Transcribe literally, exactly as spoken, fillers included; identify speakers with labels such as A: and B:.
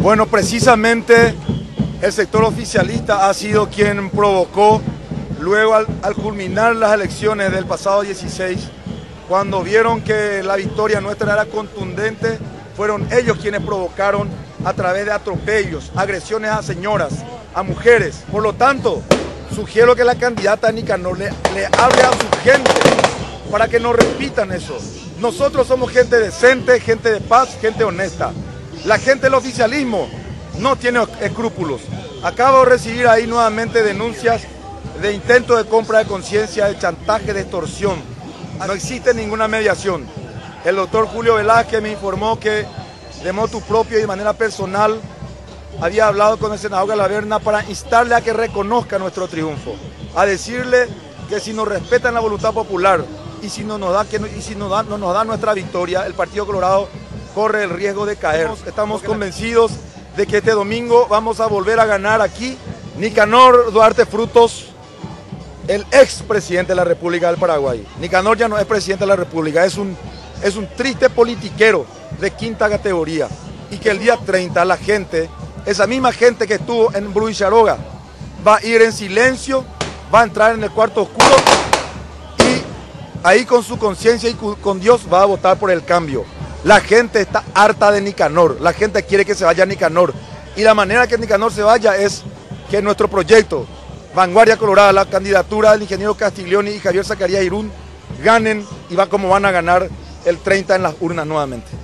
A: Bueno, precisamente el sector oficialista ha sido quien provocó, luego al, al culminar las elecciones del pasado dieciséis, cuando vieron que la victoria nuestra era contundente, fueron ellos quienes provocaron a través de atropellos, agresiones a señoras, a mujeres. Por lo tanto, sugiero que la candidata Nicanor le, le hable a su gente para que no repitan eso. Nosotros somos gente decente, gente de paz, gente honesta. La gente del oficialismo no tiene escrúpulos. Acabo de recibir ahí nuevamente denuncias de intento de compra de conciencia, de chantaje, de extorsión. No existe ninguna mediación. El doctor Julio Velázquez me informó que de motu propio y de manera personal había hablado con el senador Galaverna para instarle a que reconozca nuestro triunfo, a decirle que si nos respetan la voluntad popular y si no nos da, que, y si no, da, no nos da nuestra victoria, el Partido Colorado corre el riesgo de caer. Estamos convencidos de que este domingo vamos a volver a ganar aquí. Nicanor Duarte Frutos, el ex presidente de la República del Paraguay. Nicanor ya no es presidente de la República, es un, es un triste politiquero de quinta categoría. Y que el día treinta la gente, esa misma gente que estuvo en Bruicharoga, va a ir en silencio, va a entrar en el cuarto oscuro y ahí con su conciencia y con Dios va a votar por el cambio. La gente está harta de Nicanor, la gente quiere que se vaya Nicanor. Y la manera que Nicanor se vaya es que nuestro proyecto, Vanguardia Colorada, la candidatura del ingeniero Castiglioni y Javier Zacarías Irún, ganen y va como van a ganar el treinta en las urnas nuevamente.